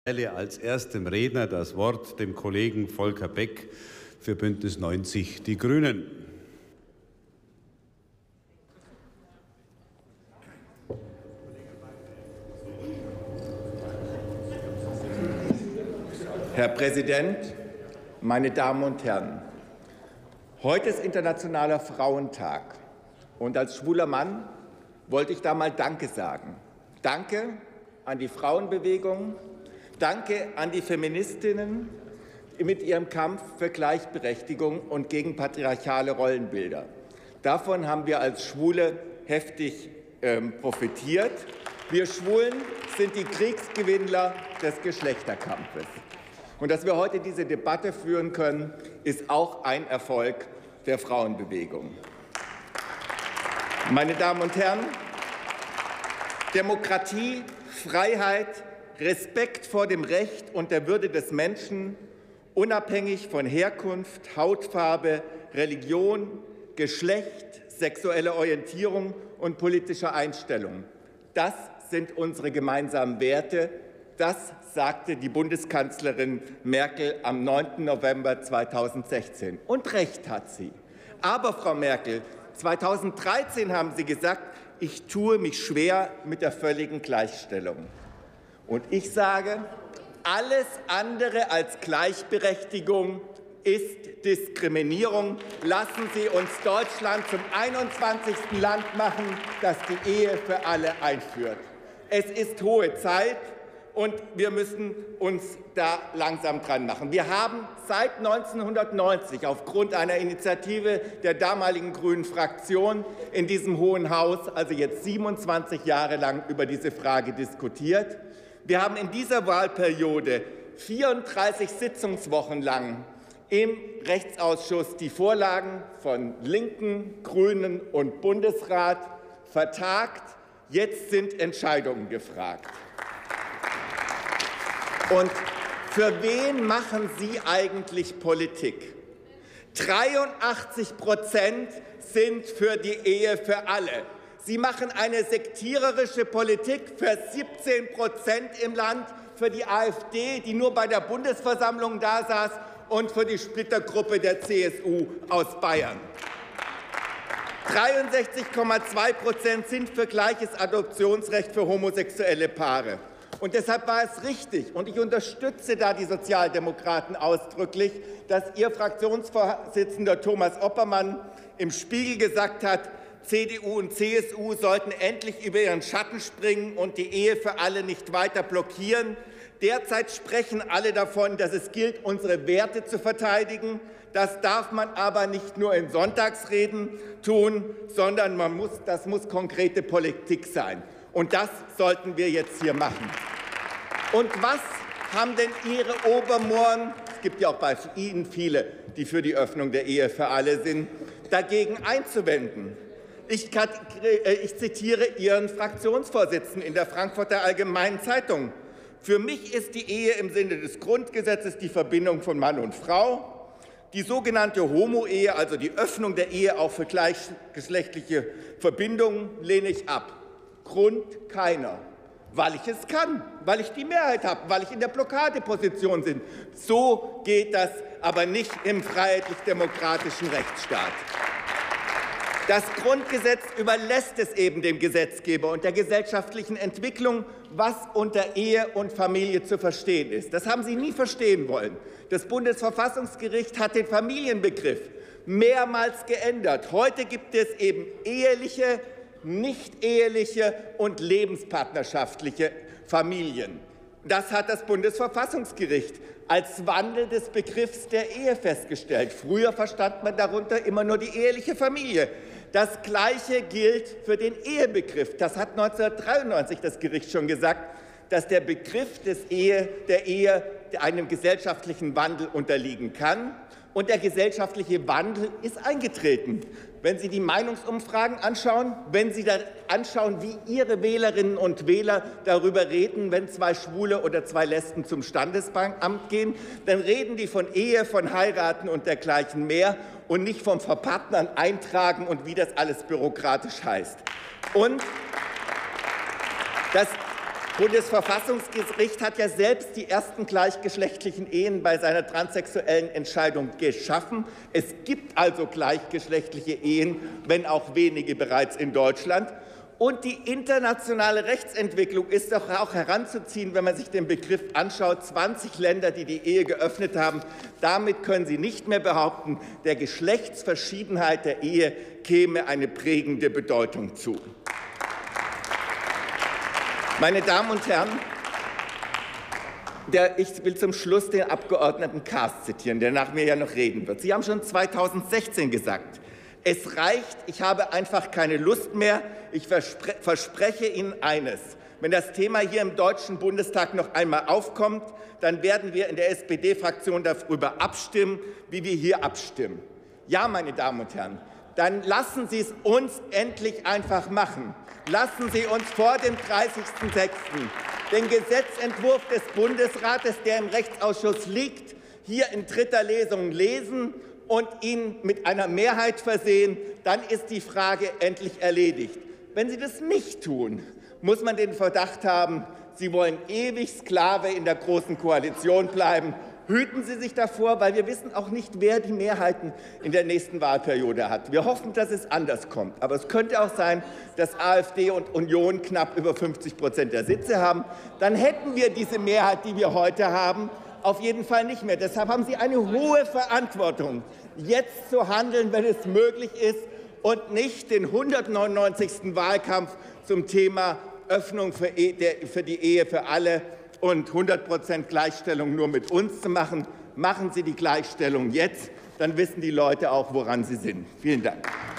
Als erstem Redner das Wort dem Kollegen Volker Beck für Bündnis 90 Die Grünen. Herr Präsident, meine Damen und Herren! Heute ist Internationaler Frauentag. Und als schwuler Mann wollte ich da mal Danke sagen. Danke an die Frauenbewegung. Danke an die Feministinnen mit ihrem Kampf für Gleichberechtigung und gegen patriarchale Rollenbilder. Davon haben wir als Schwule heftig profitiert. Wir Schwulen sind die Kriegsgewinnler des Geschlechterkampfes. Und dass wir heute diese Debatte führen können, ist auch ein Erfolg der Frauenbewegung. Meine Damen und Herren, Demokratie, Freiheit, Respekt vor dem Recht und der Würde des Menschen, unabhängig von Herkunft, Hautfarbe, Religion, Geschlecht, sexueller Orientierung und politischer Einstellung. Das sind unsere gemeinsamen Werte. Das sagte die Bundeskanzlerin Merkel am 9. November 2016. Und recht hat sie. Aber, Frau Merkel, 2013 haben Sie gesagt, ich tue mich schwer mit der völligen Gleichstellung. Und ich sage, alles andere als Gleichberechtigung ist Diskriminierung. Lassen Sie uns Deutschland zum 21. Land machen, das die Ehe für alle einführt. Es ist hohe Zeit und wir müssen uns da langsam dran machen. Wir haben seit 1990 aufgrund einer Initiative der damaligen Grünen Fraktion in diesem Hohen Haus, also jetzt 27 Jahre lang, über diese Frage diskutiert. Wir haben in dieser Wahlperiode 34 Sitzungswochen lang im Rechtsausschuss die Vorlagen von Linken, Grünen und Bundesrat vertagt. Jetzt sind Entscheidungen gefragt. Und für wen machen Sie eigentlich Politik? 83% sind für die Ehe für alle. Sie machen eine sektiererische Politik für 17% im Land, für die AfD, die nur bei der Bundesversammlung da saß, und für die Splittergruppe der CSU aus Bayern. 63,2% sind für gleiches Adoptionsrecht für homosexuelle Paare. Und deshalb war es richtig, und ich unterstütze da die Sozialdemokraten ausdrücklich, dass Ihr Fraktionsvorsitzender Thomas Oppermann im Spiegel gesagt hat, CDU und CSU sollten endlich über ihren Schatten springen und die Ehe für alle nicht weiter blockieren. Derzeit sprechen alle davon, dass es gilt, unsere Werte zu verteidigen. Das darf man aber nicht nur in Sonntagsreden tun, sondern das muss konkrete Politik sein. Und das sollten wir jetzt hier machen. Und was haben denn Ihre Obermohren, es gibt ja auch bei Ihnen viele, die für die Öffnung der Ehe für alle sind, dagegen einzuwenden? Ich zitiere Ihren Fraktionsvorsitzenden in der Frankfurter Allgemeinen Zeitung. Für mich ist die Ehe im Sinne des Grundgesetzes die Verbindung von Mann und Frau. Die sogenannte Homo-Ehe, also die Öffnung der Ehe auch für gleichgeschlechtliche Verbindungen, lehne ich ab. Grund keiner. Weil ich es kann, weil ich die Mehrheit habe, weil ich in der Blockadeposition bin. So geht das aber nicht im freiheitlich-demokratischen Rechtsstaat. Das Grundgesetz überlässt es eben dem Gesetzgeber und der gesellschaftlichen Entwicklung, was unter Ehe und Familie zu verstehen ist. Das haben Sie nie verstehen wollen. Das Bundesverfassungsgericht hat den Familienbegriff mehrmals geändert. Heute gibt es eben eheliche, nicht-eheliche und lebenspartnerschaftliche Familien. Das hat das Bundesverfassungsgericht als Wandel des Begriffs der Ehe festgestellt. Früher verstand man darunter immer nur die eheliche Familie. Das Gleiche gilt für den Ehebegriff. Das hat 1993 das Gericht schon gesagt, dass der Begriff der Ehe einem gesellschaftlichen Wandel unterliegen kann. Und der gesellschaftliche Wandel ist eingetreten. Wenn Sie die Meinungsumfragen anschauen, wenn Sie da anschauen, wie Ihre Wählerinnen und Wähler darüber reden, wenn zwei Schwule oder zwei Lesben zum Standesamt gehen, dann reden die von Ehe, von Heiraten und dergleichen mehr und nicht vom Verpartnern, Eintragen und wie das alles bürokratisch heißt. Und Bundesverfassungsgericht hat ja selbst die ersten gleichgeschlechtlichen Ehen bei seiner transsexuellen Entscheidung geschaffen. Es gibt also gleichgeschlechtliche Ehen, wenn auch wenige bereits in Deutschland. Und die internationale Rechtsentwicklung ist doch auch heranzuziehen, wenn man sich den Begriff anschaut. 20 Länder, die die Ehe geöffnet haben. Damit können Sie nicht mehr behaupten, der Geschlechtsverschiedenheit der Ehe käme eine prägende Bedeutung zu. Meine Damen und Herren, ich will zum Schluss den Abgeordneten Kaas zitieren, der nach mir ja noch reden wird. Sie haben schon 2016 gesagt, es reicht, ich habe einfach keine Lust mehr. Ich verspreche Ihnen eines. Wenn das Thema hier im Deutschen Bundestag noch einmal aufkommt, dann werden wir in der SPD-Fraktion darüber abstimmen, wie wir hier abstimmen. Ja, meine Damen und Herren, dann lassen Sie es uns endlich einfach machen. Lassen Sie uns vor dem 30.06. den Gesetzentwurf des Bundesrates, der im Rechtsausschuss liegt, hier in 3. Lesung lesen und ihn mit einer Mehrheit versehen. Dann ist die Frage endlich erledigt. Wenn Sie das nicht tun, muss man den Verdacht haben, Sie wollen ewig Sklave in der Großen Koalition bleiben. Hüten Sie sich davor, weil wir wissen auch nicht, wer die Mehrheiten in der nächsten Wahlperiode hat. Wir hoffen, dass es anders kommt. Aber es könnte auch sein, dass AfD und Union knapp über 50% der Sitze haben. Dann hätten wir diese Mehrheit, die wir heute haben, auf jeden Fall nicht mehr. Deshalb haben Sie eine hohe Verantwortung, jetzt zu handeln, wenn es möglich ist, und nicht den 199. Wahlkampf zum Thema Öffnung für die Ehe für alle und 100% Gleichstellung nur mit uns zu machen. Machen Sie die Gleichstellung jetzt, dann wissen die Leute auch, woran sie sind. Vielen Dank.